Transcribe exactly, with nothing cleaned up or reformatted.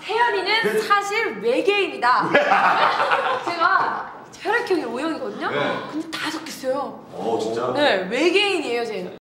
혜연이는 사실 외계인이다. 제가 혈액형이 O형이거든요? 네. 근데 다 섞였어요. 어, 진짜? 네, 외계인이에요, 쟤는.